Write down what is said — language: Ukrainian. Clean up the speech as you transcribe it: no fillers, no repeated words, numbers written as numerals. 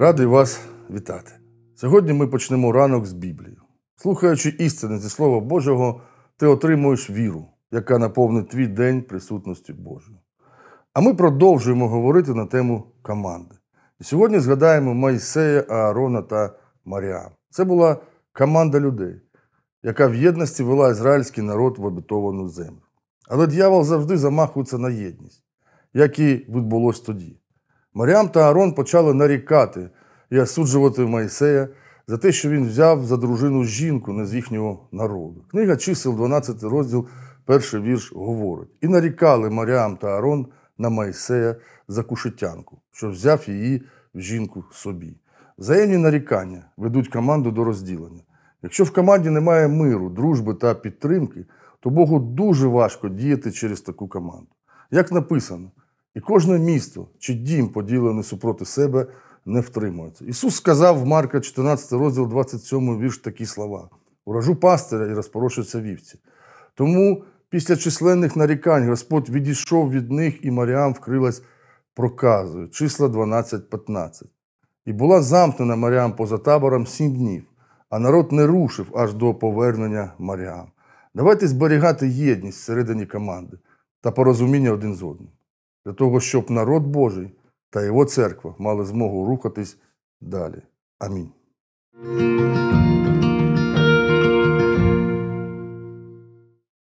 Радий вас вітати. Сьогодні ми почнемо ранок з Біблії. Слухаючи істини зі Слова Божого, ти отримуєш віру, яка наповнить твій день присутністю Божою. А ми продовжуємо говорити на тему команди. І сьогодні згадаємо Мойсея, Аарона та Маріам. Це була команда людей, яка в єдності вела ізраїльський народ в обітовану землю. Але диявол завжди замахується на єдність, як і відбулось тоді. Маріам та Аарон почали нарікати і осуджувати Мойсея за те, що він взяв за дружину жінку не з їхнього народу. Книга Чисел, 12 розділ, 1 вірш говорить: «І нарікали Маріам та Аарон на Мойсея за кушетянку, що взяв її в жінку собі». Взаємні нарікання ведуть команду до розділення. Якщо в команді немає миру, дружби та підтримки, то Богу дуже важко діяти через таку команду. Як написано, і кожне місто чи дім, поділений супроти себе, не втримується. Ісус сказав в Марка 14 розділ 27 вірш такі слова: «Уражу пастиря і розпорошаться вівці». Тому після численних нарікань Господь відійшов від них, і Маріам вкрилась проказою. Числа 12-15. «І була замкнена Маріам поза табором 7 днів, а народ не рушив аж до повернення Маріам». Давайте зберігати єдність всередині команди та порозуміння один з одним, для того, щоб народ Божий та його церква мали змогу рухатись далі. Амінь.